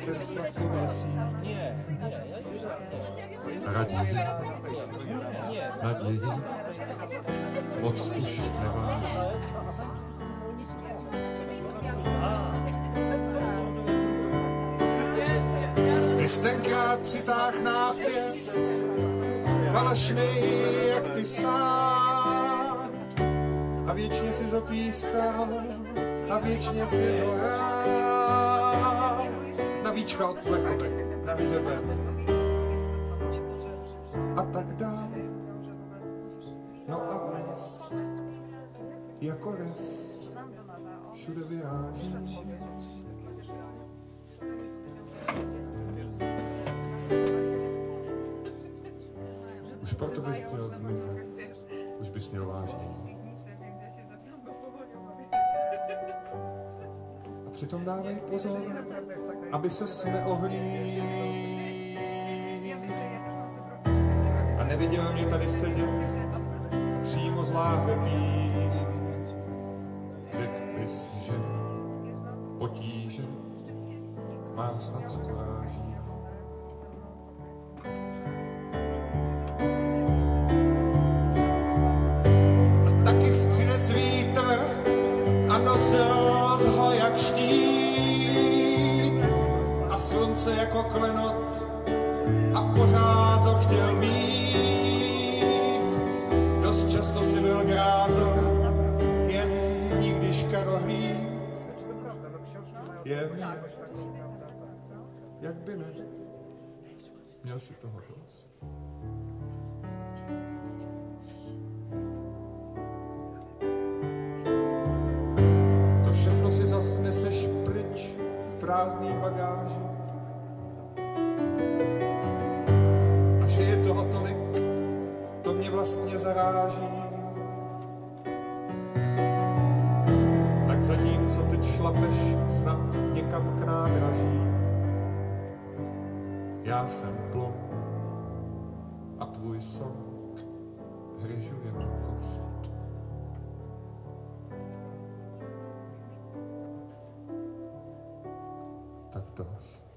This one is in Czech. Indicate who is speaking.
Speaker 1: ten sladkověsí. Raději, naději, moc už neváží. Ty jsi tenkrát přitáh nápěv, falešnej jak ty sám, a věčně si zapískal, a věčně si zohrál. Na víčka od plechovek, na hřeben a tak dál. No a dnes jako res všude vyráží. Už proto bys měl zmizet, už bys měl vážněji. A přitom dávej pozor, aby ses neohlíd a neviděl mě tady sedět, přímo z láhve pít. Řekl bys, že potíže mám snad zkuráží. Přines vítr a nosil ho jak štít a slunce jako klenot a pořád ho chtěl mít. Dost často si byl grázl, jen nikdy škarohlíd. Je mi ne, jak by ne, měl si toho dost. Všechno si zas neseš pryč v prázdný bagáži. A že je toho tolik, to mě vlastně zaráží. Tak zatímco teď šlapeš snad někam k nádraží, já jsem plon a tvůj song hryžu jako kost. Tak dost.